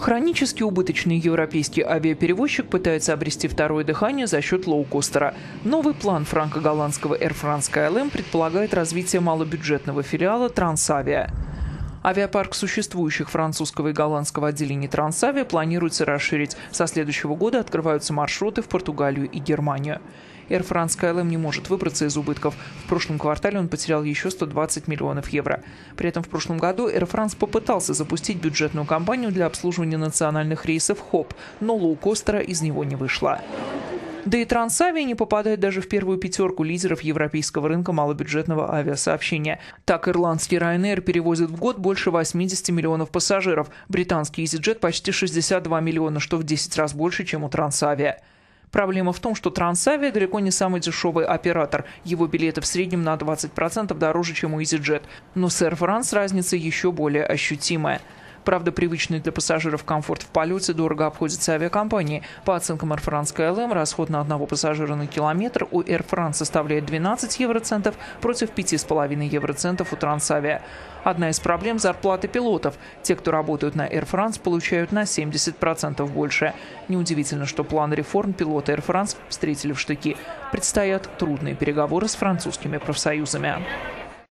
Хронически убыточный европейский авиаперевозчик пытается обрести второе дыхание за счет лоукостера. Новый план франко-голландского Air France-KLM предполагает развитие малобюджетного филиала Трансавиа. Авиапарк существующих французского и голландского отделений Трансавиа планируется расширить. Со следующего года открываются маршруты в Португалию и Германию. Air France-KLM не может выбраться из убытков. В прошлом квартале он потерял еще 120 миллионов евро. При этом в прошлом году Air France попытался запустить бюджетную кампанию для обслуживания национальных рейсов ХОП, но лоукостера из него не вышло. Да и Трансавиа не попадает даже в первую пятерку лидеров европейского рынка малобюджетного авиасообщения. Так, ирландский Ryanair перевозит в год больше 80 миллионов пассажиров, британский EasyJet почти 62 миллиона, что в 10 раз больше, чем у Трансавиа. Проблема в том, что Трансавиа далеко не самый дешевый оператор. Его билеты в среднем на 20% дороже, чем у EasyJet. Но с Air France разница еще более ощутимая. Правда, привычный для пассажиров комфорт в полете дорого обходится авиакомпании. По оценкам Air France-KLM, расход на одного пассажира на километр у Air France составляет 12 евроцентов против 5,5 евроцентов у Трансавиа. Одна из проблем – зарплаты пилотов. Те, кто работают на Air France, получают на 70% больше. Неудивительно, что план реформ пилоты Air France встретили в штыки. Предстоят трудные переговоры с французскими профсоюзами.